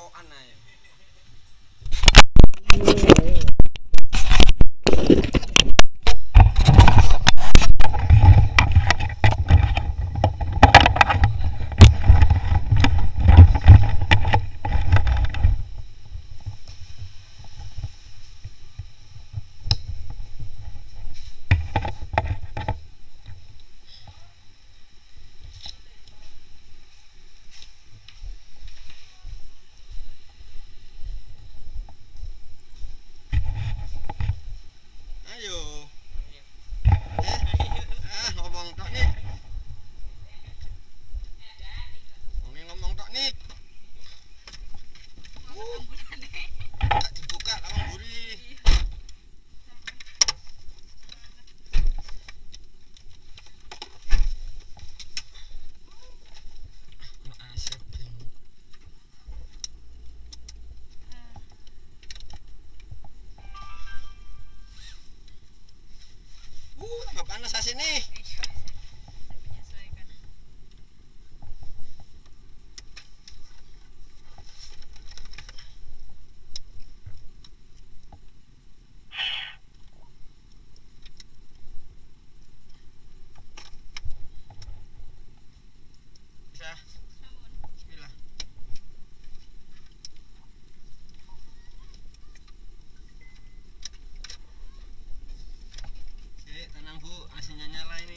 lawokan ae. Ayo. Ngomong tok nih. Ngomong tok nih. Tak dibuka lawang mburi. Asep. Tambah panas asini. Bisa. Bismillah. Oke, tenang Bu, asinnya nyala ini.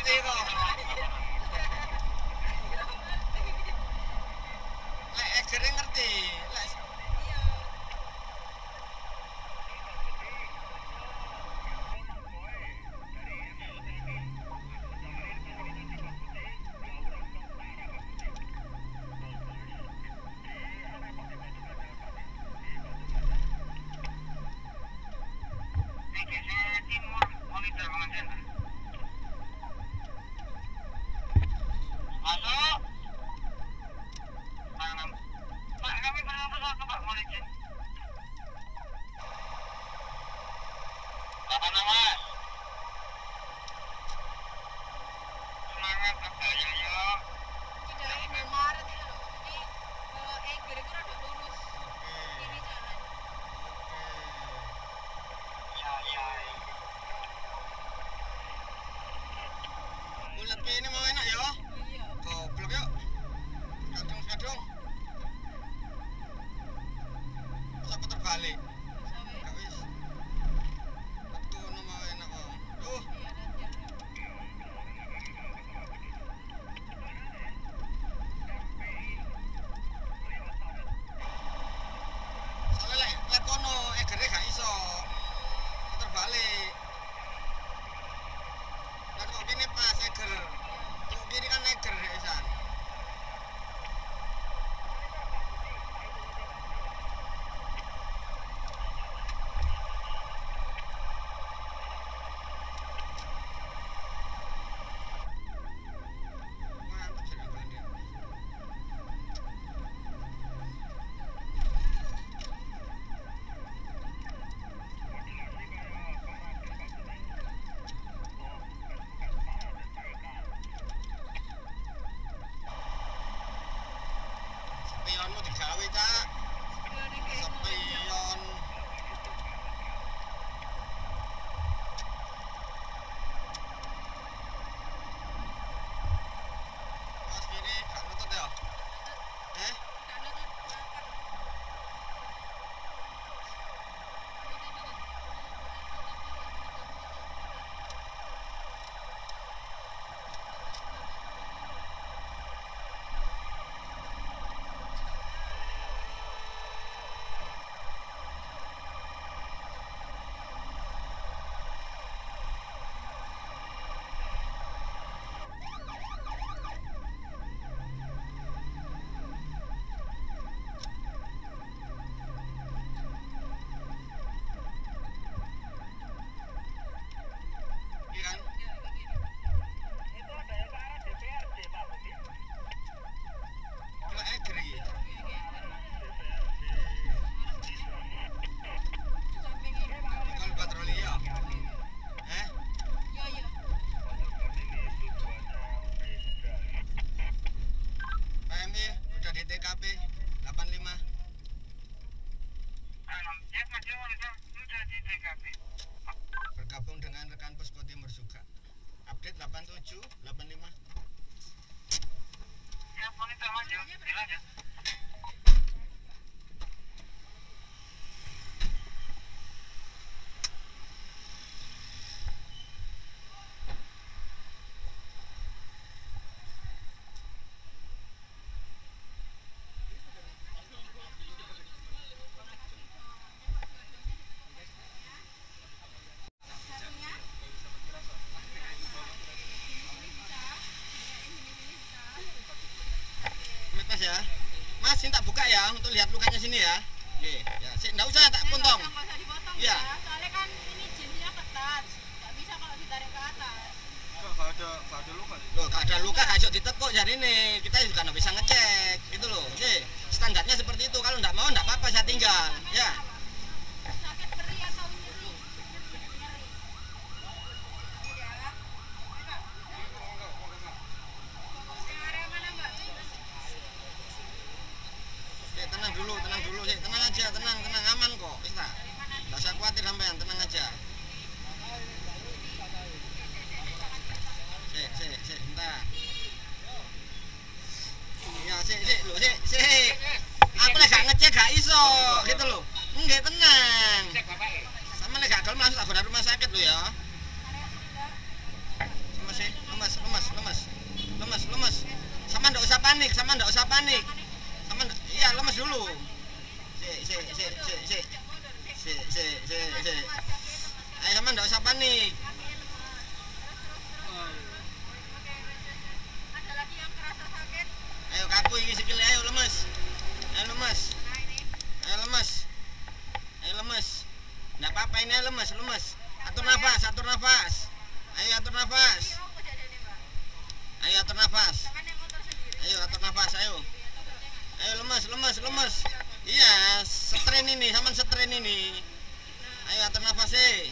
ngerti kok. Lek egere ngerti. Lek ini mau enak ya? Goblok yuk. Kadung. Masa puter balik? Gak wis. Aku mau enak kok. Duh. Soalnya lek kono egere gak iso. Puter balik. Lah kok gini pas eger. Kok gini kan eger Isan. Mantap sih gambaran dia. Spionmu digawe, Cak. Spion. Mas kiri gak nutut ya? Eh? Iya kan? Kalau eger iki. Kalau patroli ya. Eh? PMI udah di TKP 85. Bergabung dengan rekan Posko Timur juga. Update 87, 85. Mas ya. Mas, ini tak buka ya untuk lihat lukanya sini ya. Oke, ya. Enggak usah tak potong. Nggak usah dipotong Iya. ya. Soalnya kan ini jeansnya ketat. Nggak bisa kalau ditarik ke atas. Gak ada luka sih. Loh, gak ada luka gak iso ditekuk jari ini. Kita juga nggak bisa ngecek gitu loh. Oke, standarnya seperti itu. Kalau nggak mau nggak apa-apa, saya tinggal. Ya. Sakit perih atau nyeri? Nyeri. Udah. Yang area mana Mbak? Oke, tenang dulu sih. Tenang aja, tenang, aman kok. Wis tak. Nggak usah khawatir sampean, tenang aja. Sik, bentar. Ya, sik. Aku lek gak ngecek gak iso, gitu loh. Enggak, tenang. Sama lek gak gelem langsung tak bawa rumah sakit lo ya. Mas, panik. Sama iya lemes dulu. Si. Ayo sama nggak usah panik. Ada lagi yang kerasa sakit? Ayo kaku ini sikile, ayo lemes. Ayo lemes. Ayo lemes. Ayo lemes. Nggak apa-apa ini lemes. Atur nafas. Ayo atur nafas. Ayo atur nafas. Ayo atur nafas, ayo. Ayo lemes. Iya, strain ini, sama strain ini. Ayo atur nafas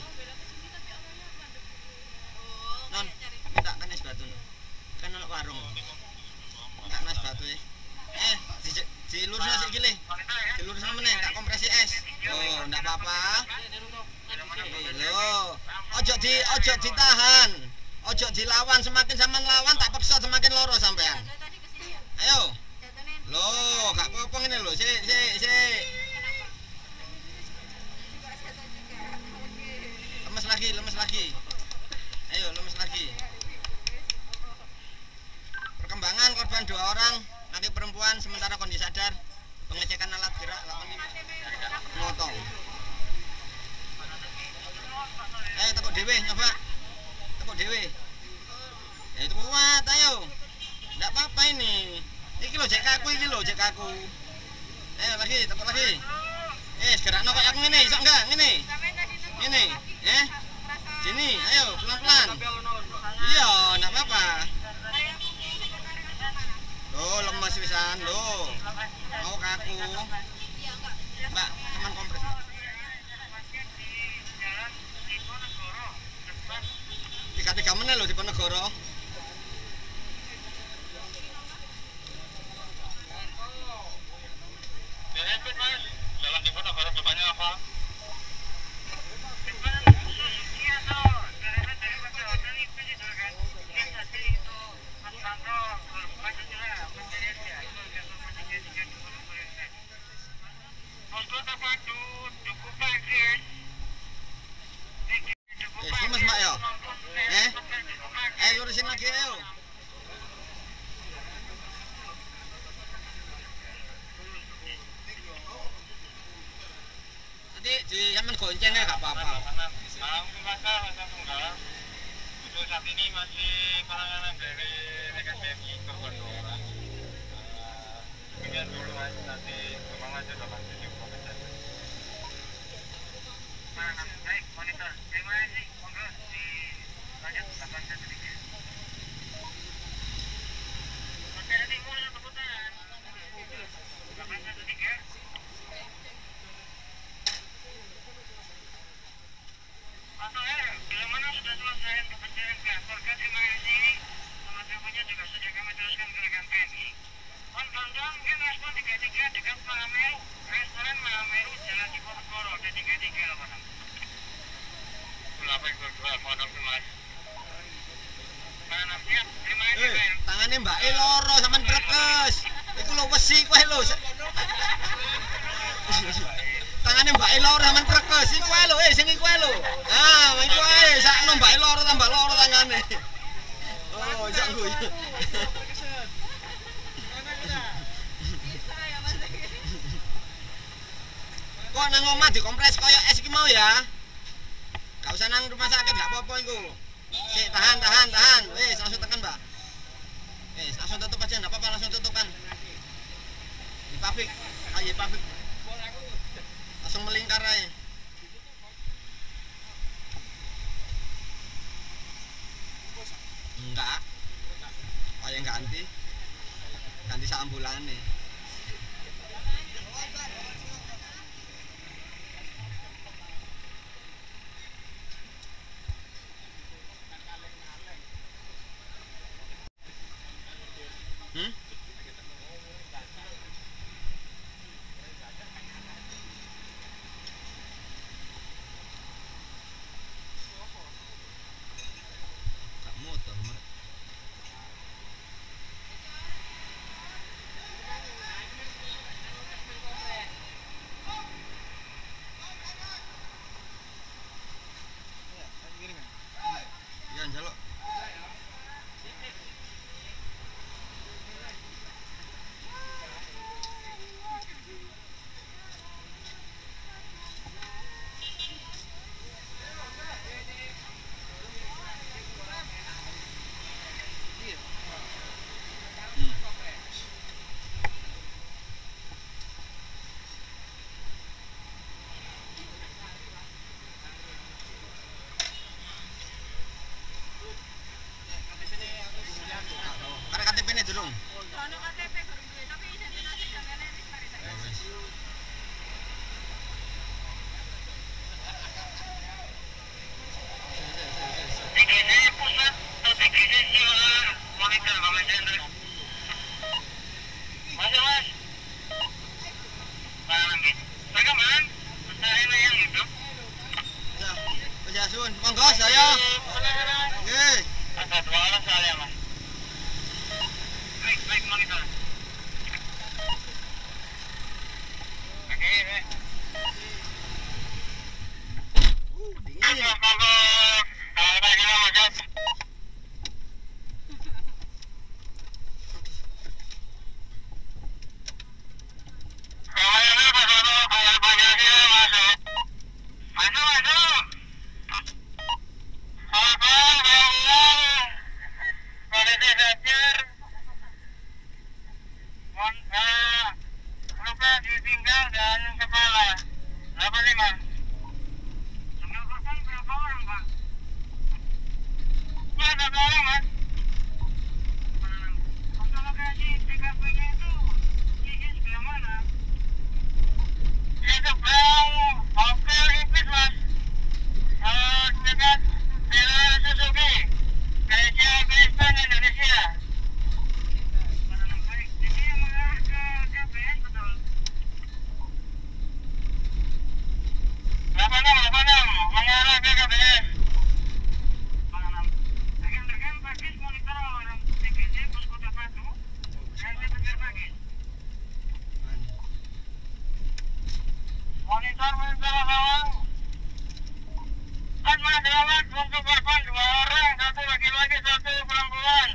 Non, minta kan es batu. Kan ono warung. Minta es batu dilurusno sik iki le. Dilurusno meneh, tak kompresi es. Oh, ndak apa-apa. Lho, ojo ditahan. Ojo dilawan, semakin sampean lawan tak paksa semakin loro sampean. Ayo. Loh, gak apa-apa ngene lho. Sik. Lemes lagi. Ayo, lemes lagi. Perkembangan korban 2 orang, laki perempuan sementara kondisi sadar. Pengecekan alat gerak 85. Motong. Ayo tekuk dhewe nyoba. Tekuk dhewe. Ya itu kuat, ayo. Enggak apa-apa ini. Iki lho jek kaku iki lho, jek kaku. Ayo lagi, tekuk lagi. Gerakno koyo aku ngene, iso enggak? Ngene. Ngene. Sini, ayo pelan-pelan. Iya, enggak apa-apa. Loh, lemes pisan, loh. Mau kaku. Mbak, teman kompres. Tiga menit loh di Ponegoro. Jalan di Ponegoro depannya apa? Lemes mbak ya? Ayo lurusin lagi ayo. Nanti di Yaman goncengnya gak apa-apa. Untuk saat ini masih penanganan dari rekan BMI korban 2 orang. Kemudian dulu nanti kembang aja 87 komentar. Baik, monitor. Terima kasih. Monggo dilanjut 813. Oke, nanti mulai keputusan 813. Bila mana sudah selesai untuk pencarian keluarga, terima kasih. Teman-temannya juga sudah kami teruskan ke rekan PNI. Tonton mungkin respon 33 dekat Mahameru, restoran Mahameru, Jalan Diponegoro, dan 33 lapangan. Berapa yang berdua, mohon mas. Mana siap, terima kasih. Tangannya mbak loro sampean brekes. Iku lho wesi kowe lho. Tangane mbak loro sampean brekes. Iku ae lho, sing iku ae lho. Ah, iku ae sakno mbak loro tambah loro tangane. Oh, jak guyu. Kok nang omah dikompres koyo es iki mau ya? Gak usah nang rumah sakit, gak apa-apa iku. Sik, tahan. Wis, langsung tekan, Mbak. Wis, langsung tutup aja, enggak apa-apa, langsung tutup kan. Di pabrik. Ayo pabrik. Langsung melingkar aja. Enggak. Kayak ganti sak ambulane. Soalnya KTP baru duwe, tapi identitas jangan wis mari Ya saya. wis. TGC pusat atau TGC monitor Bapak Chandra. Masuk mas. Bangkit. Bagaimana? Saya yang itu. Ya, Mas Yasun, monggo saya. Nggih. Ada dua orang saya mas. Baik monitor. Oke. Dingin. Luka ditinggal dan kepala 85. Berapa orang pak? Ada orang mas. Untuk lokasi TKP-nya itu di sebelah mana? Di sebelah Hotel Ipis mas. Dekat Villa Suzuki. Gereja Kristen Indonesia. Baik, ini yang mengarah ke KPN betul. 86 mengarah ke KPN. Rekan-rekan Bagis monitor orang TGC Pos Kota Batu. Saya Tegar Bagis. Monitor Lawang. Kan Madrawat untuk korban 2 orang, 1 laki-laki, 1 perempuan.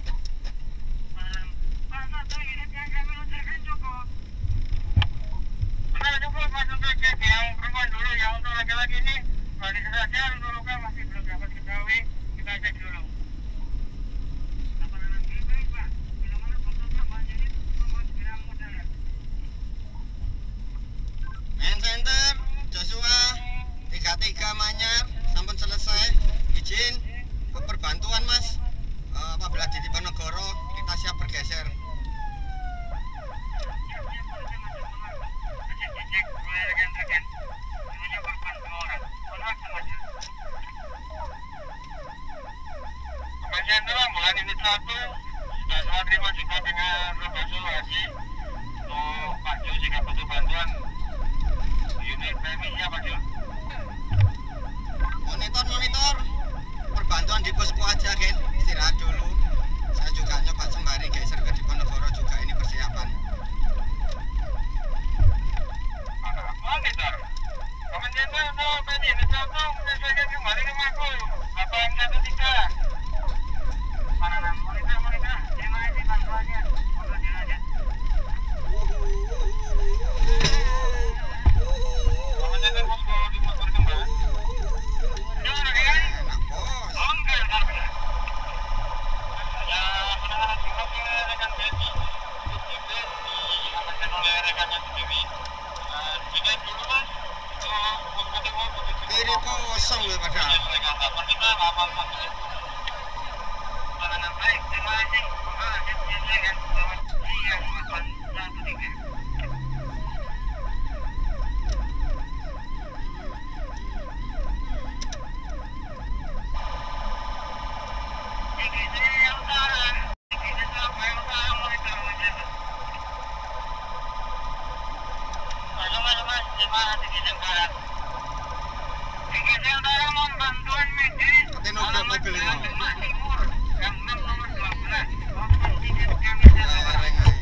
Pak, 1 unit yang kami luncurkan cukup. Sudah cukup mas untuk cek yang perempuan dulu, yang untuk laki-laki ini balik saja, untuk luka masih belum dapat diketahui, kita cek dulu. Baik pak, bila mana foto tambahan unit membuat segera mudah. Main center Joshua 33 Manyar sampun selesai. Izin ke perbantuan Mas. Apabila di Diponegoro kita siap bergeser. Cek mulai rekan-rekan. Semuanya korban 2 orang. Kontak sama aja. Kemudian bulan ini 1 sudah saya terima juga dengan konsultasi untuk Pak Jo jika butuh bantuan unit premisnya Pak Jo. Monitor perbantuan di posko aja Gen, istirahat dulu. Saya juga nyoba sembari geser ke Diponegoro juga, ini persiapan. Monitor. Kemudian untuk tadi ini 1 menyesuaikan kembali ke Mako 813. Mana monitor. Terima kasih bantuannya. Moga aja. Kemudian posko di motor kembali. Jangan kan? Enak bos. Enggak. Ya, mudah-mudahan juga ke rekan Beti. Diamankan oleh rekannya sendiri. Dilihat dulu mas. Untuk ketemu begitu. Kiri kosong ya padahal. Kita apa-apa. Baik, terima kasih. Silakan. Selamat siang, Mas 13. TGC yang utara. TGC Surabaya Utara monitor menjaga. Mas, terima TGC Barat. TGC Utara mohon bantuan medis. Tapi nobel mobil ini. Demak Timur. Gang 6 nomor 12. Opsi tiket kami Lereng aja.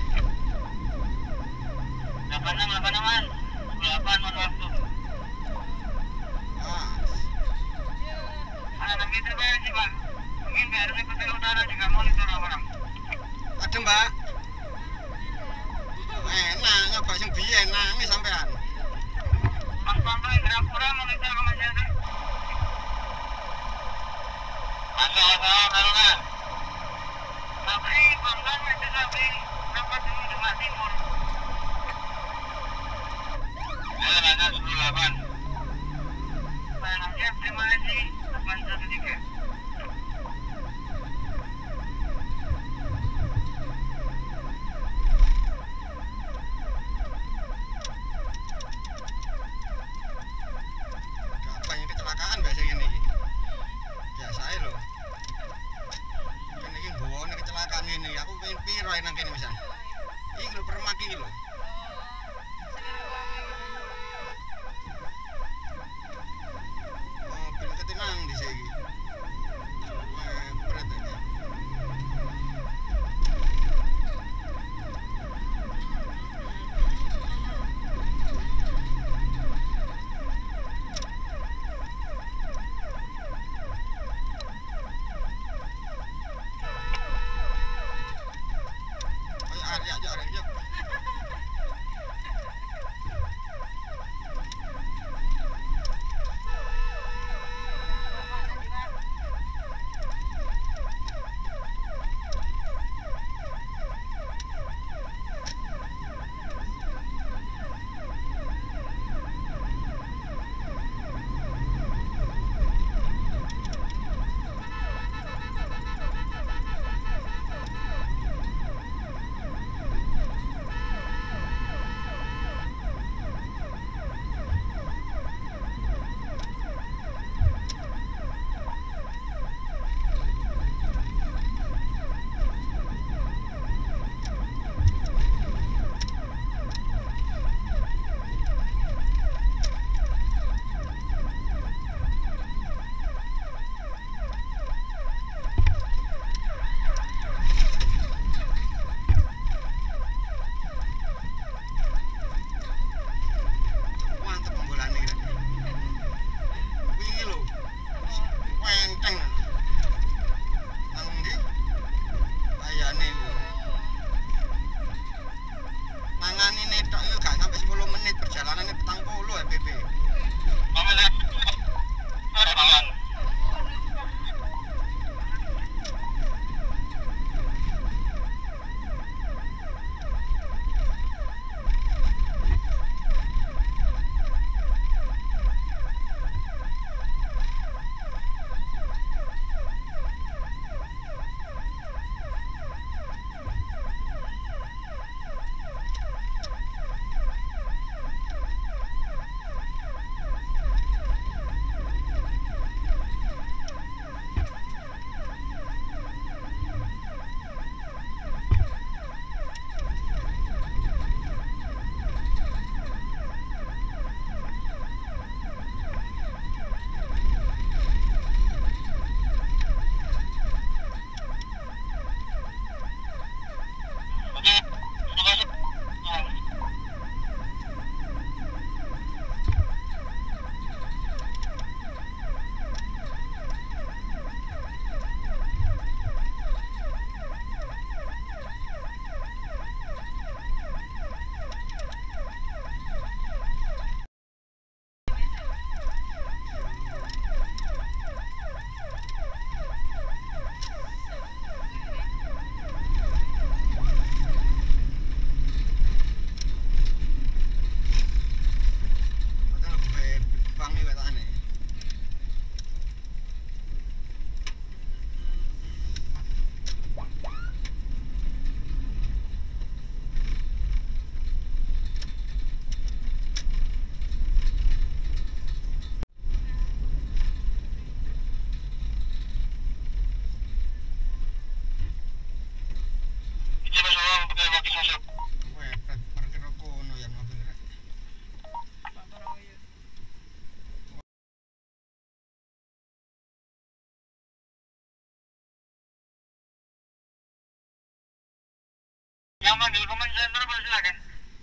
86 mas. 8 mohon waktu. Mas. Ada gitu Pak. Mungkin biar Utara juga monitor orang. ae nang kene pisan. Iki lho permak iki lho. Mobil ketinang dhisik iki. Berat ya. Arek. Yang manggil command center silakan.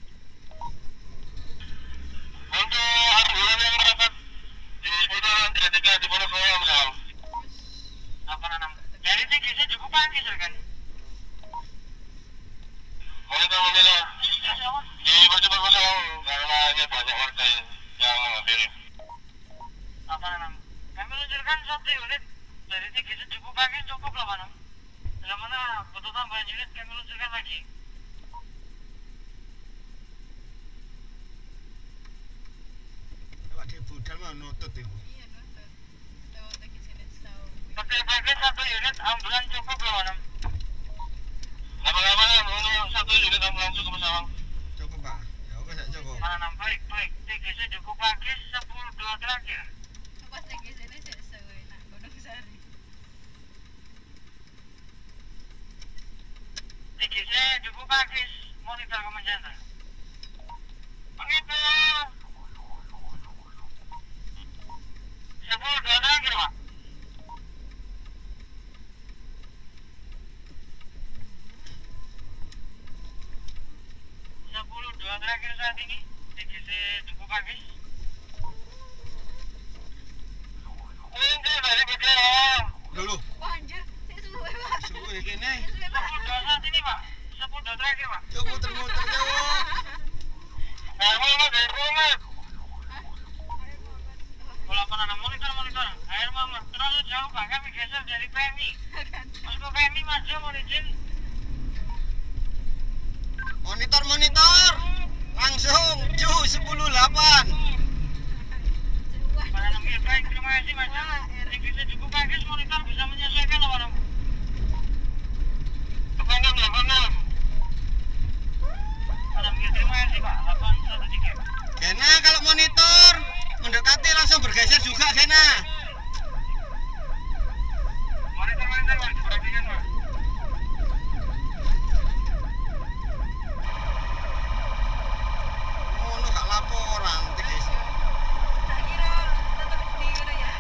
Untuk ambulan yang dapat di seputaran 33 di Purwokerto misal. Apa nanam? Jadi tingginya cukup pagi silakan. Boleh tahu bila di Purwokerto karena hanya banyak warga yang mengambil. Apa nanam? Kami luncurkan 1 unit dari tingginya cukup pagi cukup lah manam. Bila mana butuh tambahan unit kami luncurkan lagi. Budal mau nutut itu. Iya nutut. Tahu lagi sini tahu. Pakai 1 unit ambulan cukup loh manam. Lama-lama ya mau 1 unit ambulan cukup sama. Cukup pak. Ya oke saya cukup. Manam baik. TGC cukup pagi 10-2 terakhir. Pas lagi sini sesuai nak Gunung Sari. TGC Duku Pakis, monitor Komenjanta. Monitor 10-2 terakhir, Pak. 10-2 terakhir saat ini, TGC Duku Pakis. Ini balik ke jalan. Dulu. Wah anjir, saya suwe Pak. Suwe kene. 10-2 saat ini, Pak. 10-2 terakhir, Pak. Coba muter-muter jauh. Air Muhammad. Bola penanam monitor. Air Muhammad. Terlalu jauh, Pak. Kami geser dari PMI. Masuk ke PMI, maju, mohon izin. Monitor. Langsung. 10-8. Penanam baik, terima kasih, Mas. TGC Duku Pakis, monitor bisa menyesuaikan lawan. 86. Terima kasih, Pak. 813. Kena kalau monitor mendekati langsung bergeser juga Kena. Monitor, Pak. Diperhatikan, Pak. Oh, no gak laporan TGC. Tak kira tetap di mana ya.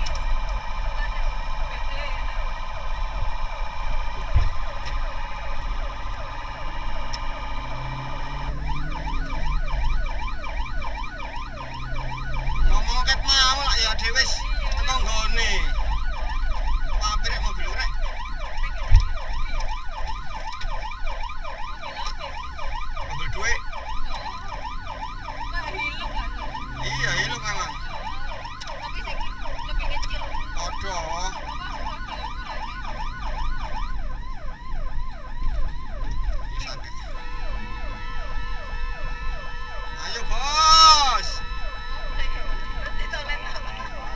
Ngomong ket mau lah ya dhewe wis teko nggone. Mampir rek mobil rek. Mobil duit. Iya, lu memang. Tapi sing lebih kecil. Podo. Bisa kek. Ayo, Bos. Nanti toilet apa?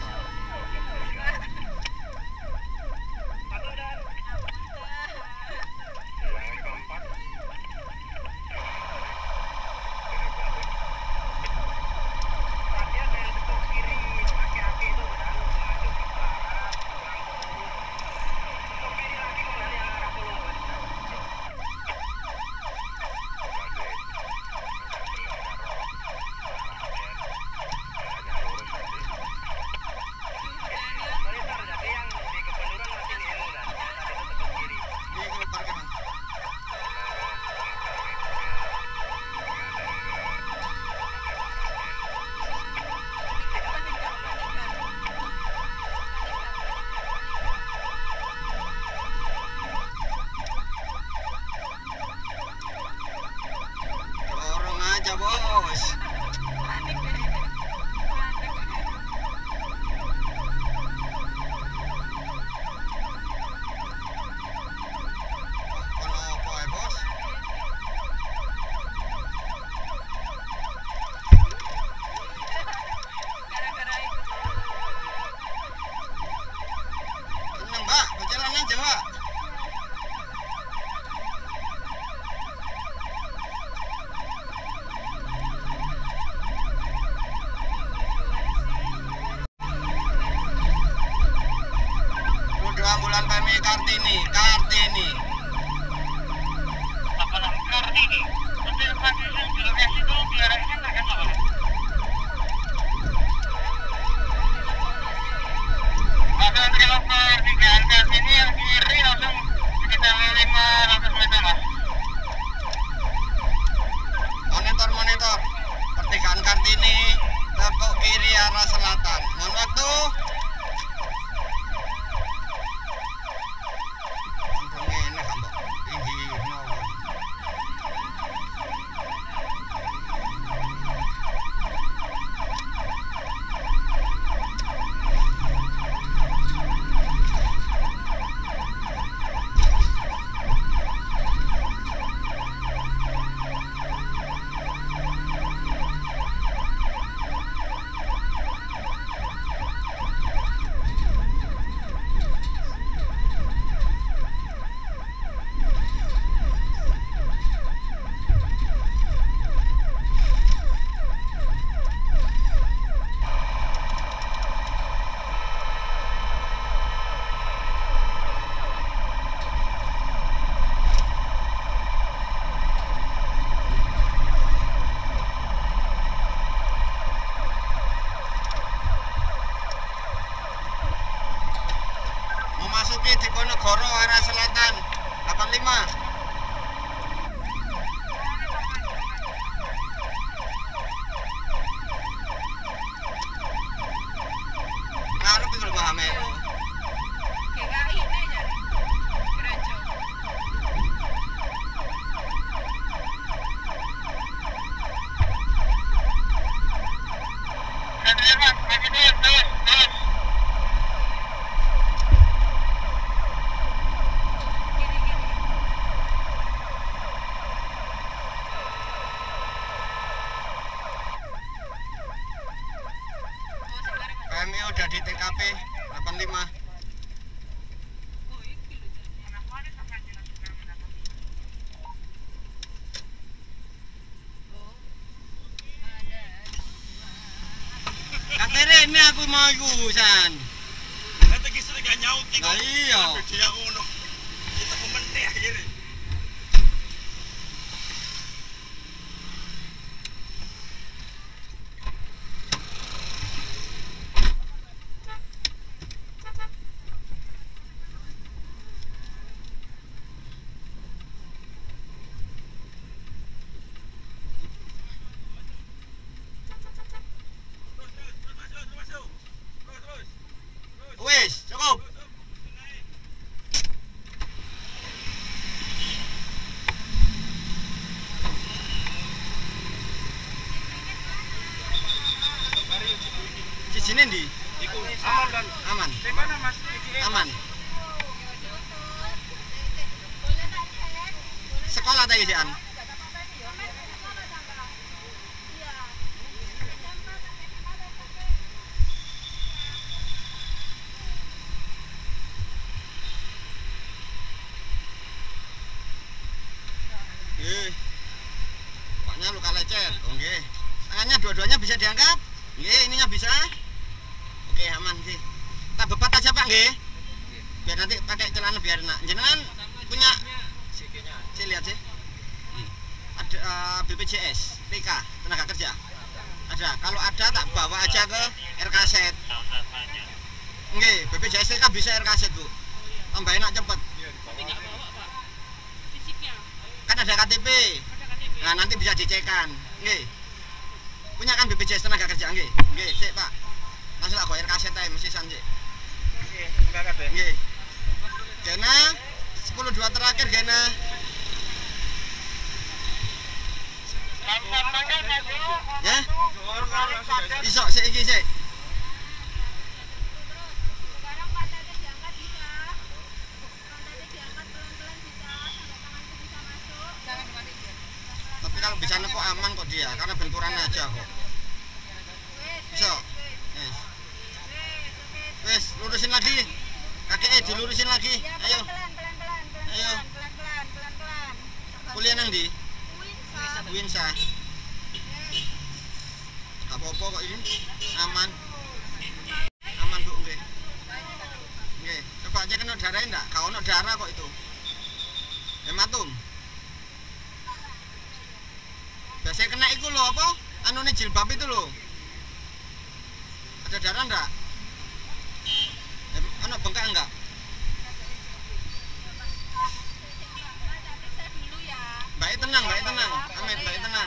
Ini kalau parkiran. Dorong aja, Bos. Panik deh. Ono apa ya, Bos? Gara-gara itu. Tenang, Mbak. Berjalan aja, Mbak. Roda ambulan PMI Kartini. 86 Kartini. Betul, Pakis yang di lokasi itu diarahkan akan apa? Akan kilometer 3 Kartini yang kiri langsung sekitar 500 meter, Mas. Monitor. Pertigaan Kartini. Tekuk kiri arah selatan. Mohon waktu. udah di TKP 85. Kakere ini aku mau ikusan. Nanti kita gak nyaut iki. Lah iya. Dia ngono. Kita pemeneh akhirnya. Wes, cukup. Di sini ndi? Iku aman kan? Aman. Di mana Mas? Aman. Sekolah tadi sih an. Pokoknya luka lecet. Oke. Tangannya dua-duanya bisa diangkat. Nggih, ininya bisa. Oke, aman sih. Tak bebat aja Pak nggih. Biar nanti pakai celana biar enak. Jenengan punya saya lihat sih. Ada BPJS, TK, tenaga kerja. Ada. Kalau ada tak bawa aja ke RKZ. Nggih, BPJS TK bisa RKZ, Bu. Tambah enak cepet. Kan ada KTP. Nah, nanti bisa dicekan. Nggih. Punya kan BPJS tenaga kerja nggih. Nggih, sik, Pak. Langsung tak go RKZ ae mesti san sik. Nggih. Gena 10-2 terakhir Gena. Ya? Iso sik iki sik. Sekarang pantatnya diangkat bisa. Pantatnya diangkat pelan-pelan bisa. Sampai tanganku bisa masuk. Jangan dimatiin. Tapi kalau bisa neko aman kok dia, karena benturan aja kok. Iso. Yes. Wes, lurusin lagi. Kakeknya dilurusin lagi. Ayo. Pelan-pelan. Ayo. Pelan-pelan. Kuliah nang ndi? Winsa. Winsa. Gak apa-apa kok ini. Aman. Aman, Bu, nggih. Nggih, coba aja kena darahnya enggak? Kau ono darah kok itu. Hematum. Biasanya kena itu loh apa? Anu nih jilbab itu loh. Ada darah enggak? Ono bengkak enggak? Periksa dulu ya. Baik tenang. Amit, baik tenang.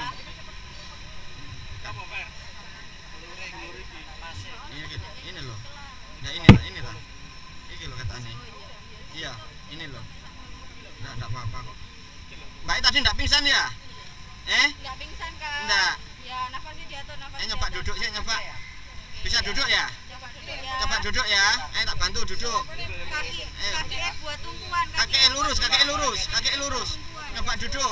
Ini loh. Ya ini lah. Ini loh katanya. Iya, ini loh. Enggak apa-apa kok. Baik tadi enggak pingsan ya? Nggak pingsan Kak? Enggak. Ya, nafasnya diatur, nafasnya Nyoba diatur. duduk sih, nyoba. Bisa duduk ya? Coba duduk ya. Coba duduk ya. Tak bantu duduk. Kaki buat tumpuan. Kaki lurus. Nyoba duduk.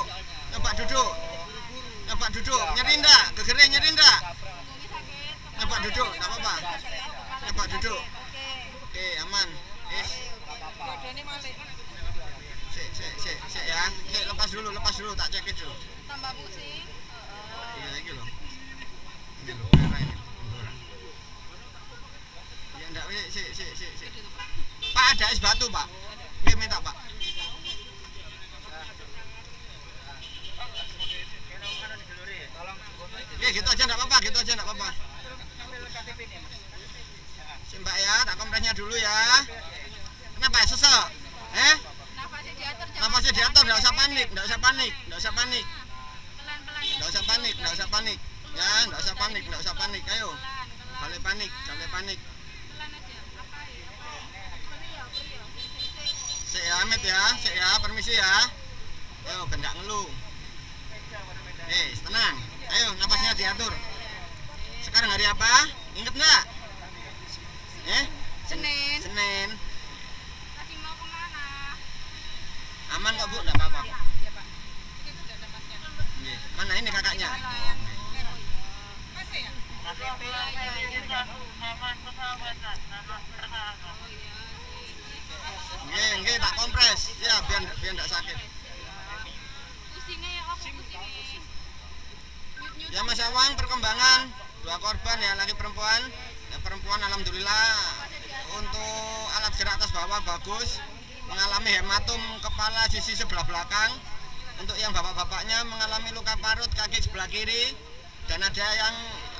Nyoba duduk. Nyeri enggak? Gegere nyeri enggak? Punggungnya sakit. Nyoba duduk, enggak apa-apa. Nyoba duduk. Oke. Oke, aman. Wis. Badannya malik. Sik ya. Sik, lepas dulu, tak cek dulu. Tambah pusing. Iya, iki lho. Ini lho, merah ini. Benturan. Ya enggak, sik. Pak, ada es batu, Pak. Nggih, minta, Pak. Oke, gitu aja enggak apa-apa. Si Mbak ya, tak kompresnya dulu ya. Kenapa ya, sesek? Nafasnya diatur. Nafasnya diatur, enggak usah panik. Pelan-pelan. Enggak usah panik. Ya, enggak usah panik. Ayo. Boleh panik. Pelan aja. Apa ya? Sik ya, Amit ya. Permisi ya. Ayo, ben enggak ngeluh. Tenang. Ayo, nafasnya diatur. Sekarang hari apa? Ingat enggak? Senin. Tadi mau kemana? Aman kok, Bu, enggak apa-apa. Ya Pak. Ini sudah ada masnya. Nggih. Mana ini kakaknya? Masih ya? Nggih, tak kompres. Ya, biar enggak sakit. Pusingnya ya aku pusingnya. Ya Mas Awang, perkembangan 2 korban ya, laki perempuan. Ya, perempuan alhamdulillah untuk alat gerak atas bawah bagus, mengalami hematom kepala sisi sebelah belakang. Untuk yang bapak-bapaknya mengalami luka parut kaki sebelah kiri dan ada yang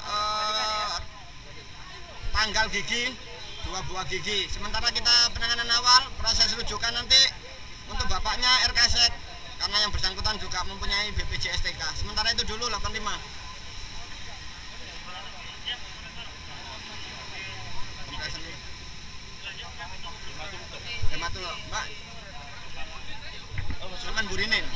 tanggal gigi, 2 buah gigi. Sementara kita penanganan awal, proses rujukan nanti untuk bapaknya RKZ karena yang bersangkutan juga mempunyai BPJS TK. Sementara itu dulu 85. Hematom, Mbak. Saman burinin.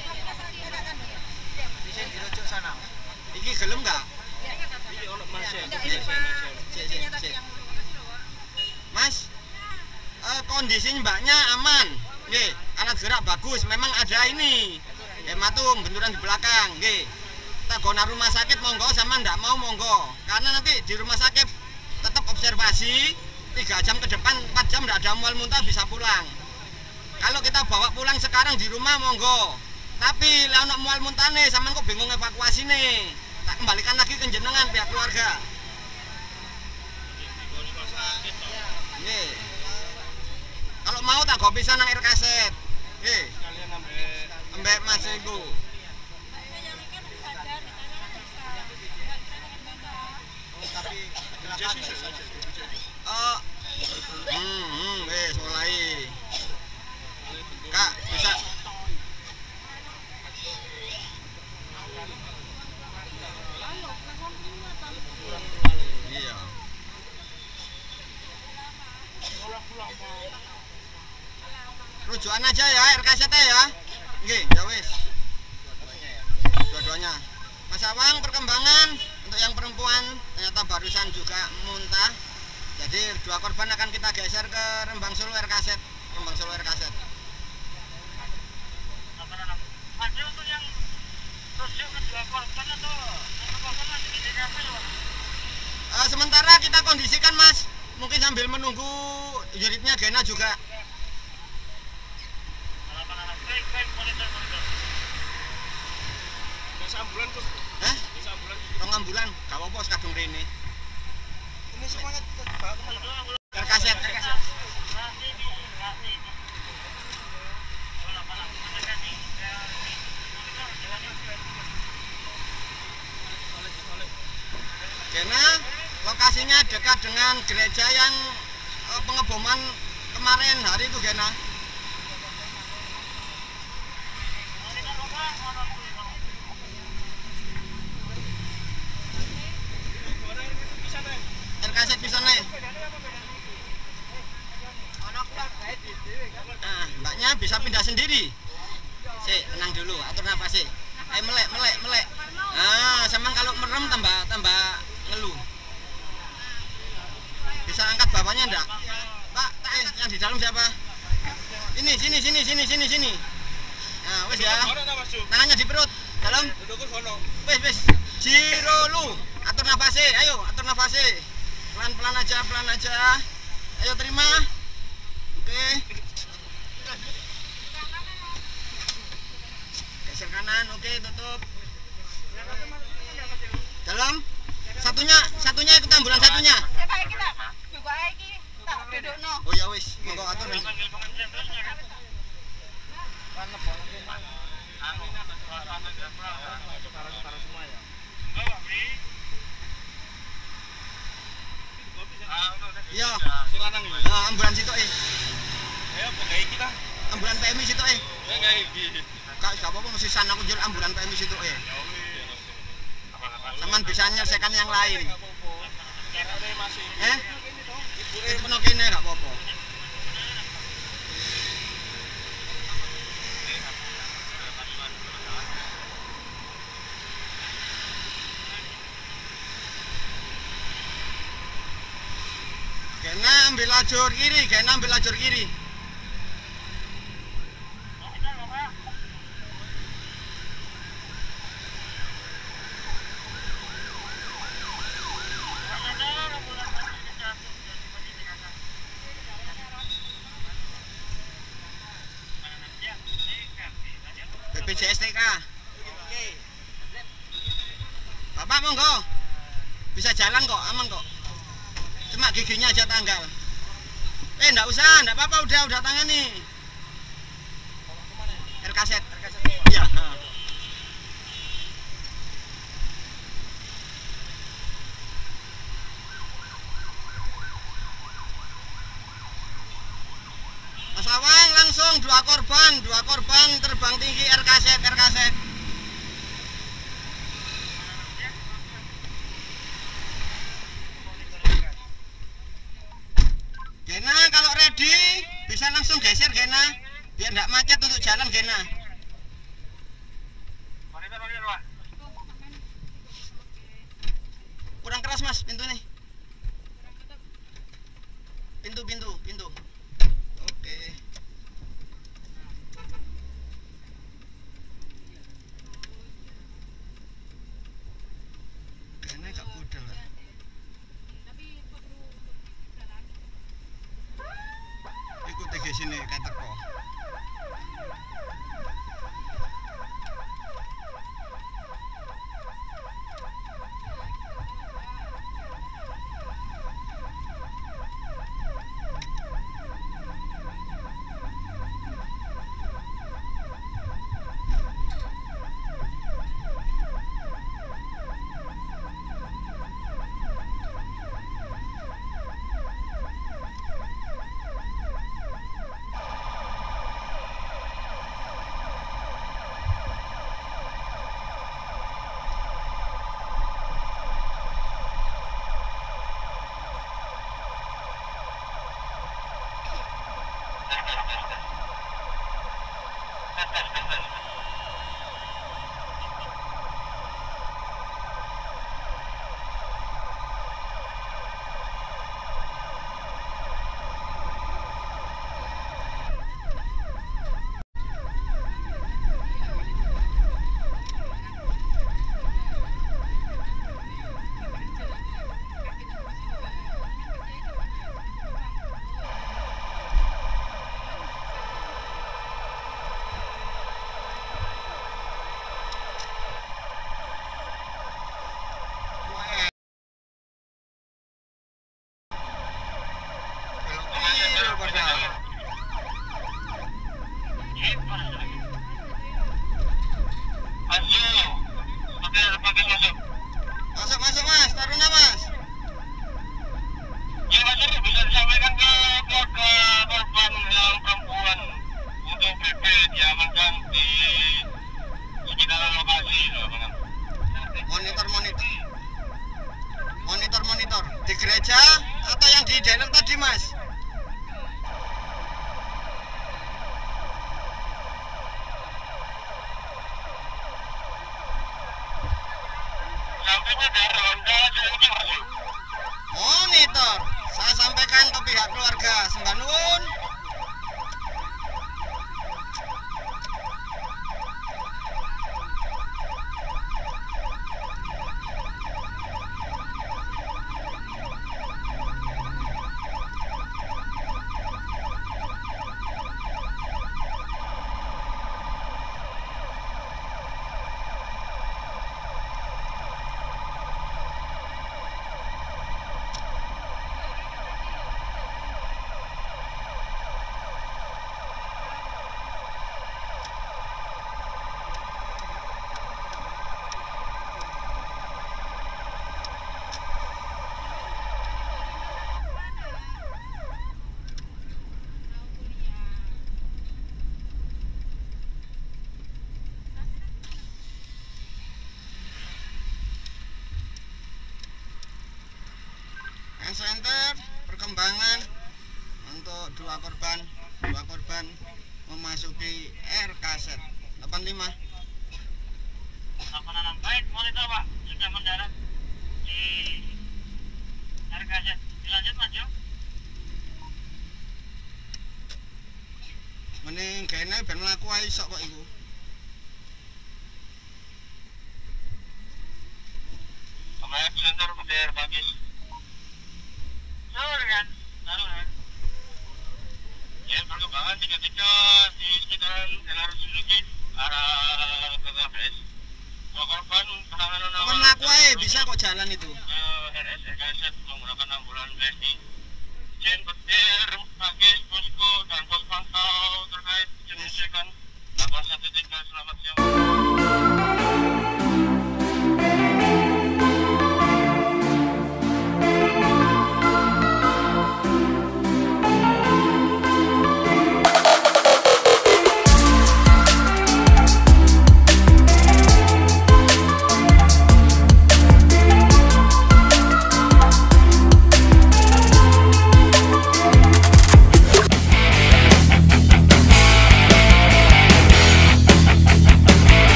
Bisa dirujuk sana. Iki gelem enggak? Ini ono masih. Cek. Mas, kondisi mbaknya aman. Nggih, alat gerak bagus. Memang ada ini hematom benturan di belakang. Nggih. Kita gona rumah sakit monggo, sama ndak mau monggo. Karena nanti di rumah sakit tetap observasi 3 jam ke depan, 4 jam ndak ada mual muntah bisa pulang. Kalau kita bawa pulang sekarang di rumah monggo. Tapi lah ono mual muntah nih, sampean kok bingung evakuasi nih. Tak kembalikan lagi ke jenengan pihak keluarga. Nggih. Kalau mau tak go pisan nang RKZ. Nggih. Kalian Ambek Mas iku. tapi wes mulai. Kak, bisa. Iya. Rujukan aja ya RKZ ya. Nggih, ya wis. Dua-duanya. Mas Awang, perkembangan untuk yang perempuan ternyata barusan juga muntah. Jadi 2 korban akan kita geser ke Rembang Solo RKZ. Ada untuk yang rujuk kedua korban atau korban masih di TKP ya Pak? Sementara kita kondisikan Mas, mungkin sambil menunggu unitnya Gena juga. Baik, monitor. Desa ambulan tuh. Desa ambulan. Rong ambulan, gak apa-apa kadung rene. Ini semuanya dibawa kemana? RKZ. Gena lokasinya dekat dengan gereja yang pengeboman kemarin hari itu Gena. RKZ bisa naik. Nah, mbaknya bisa pindah sendiri. Sik, tenang dulu, atur napas sih. Melek. Nah, sama kalau merem tambah ngeluh. Bisa angkat bapaknya enggak? Pak, yang di dalam siapa? Ini, sini. Nah, wes ya. Tangannya di perut, dalam. Wes. Jiro lu. Atur nafasnya, ayo atur nafasnya. Pelan-pelan aja. Ayo terima. Oke. Geser kanan, oke, tutup. Dalam. Satunya ikut ambulan satunya. Siapa iki tak? Buka iki tak dudukno. Oh ya wis, monggo atur nih. Iya. Nah, ambulan situ kita. Ambulan PMI situ Gak Kak, gak apa-apa mesti sana aku jual ambulan PMI situ Saman bisa menyelesaikan yang lain. Itu penuh kene gak apa-apa. Kena ambil lajur kiri. BJSTK. Oke. Bapak monggo. Bisa jalan kok, aman kok. Cuma giginya aja tanggal. Enggak usah, enggak apa-apa, udah tangani. RKZ. Iya, heeh. Mas Awang langsung dua korban terbang tinggi RKZ. Gena kalau ready bisa langsung geser Gena biar nggak macet untuk jalan Gena. Kurang keras Mas pintu nih. Pintu. Oke. Gena gak budal lah. Ikuti ke sini kata kok. Masuk Mas, Taruna Mas. Ya Mas, bisa disampaikan ke keluarga korban yang perempuan untuk BP diamankan di sekitaran lokasi. Monitor di gereja atau yang di daerah tadi Mas? Sampainya dari Honda Cilenyi Mas. Monitor. Saya sampaikan ke pihak keluarga. Sembah nuwun. Center perkembangan untuk dua korban memasuki RKZ 85. Laporan baik, monitor Pak sudah mendarat di RKZ. Dilanjut maju. Mending kene ben mlaku ae iso kok iku. Sama center udah bagus. Kan? Ya, perkembangan 33 di sekitaran Jalan Suzuki arah bisa kok jalan itu. RSEKZ menggunakan ambulan TNI. Jen petir, pakis, posko, dan pos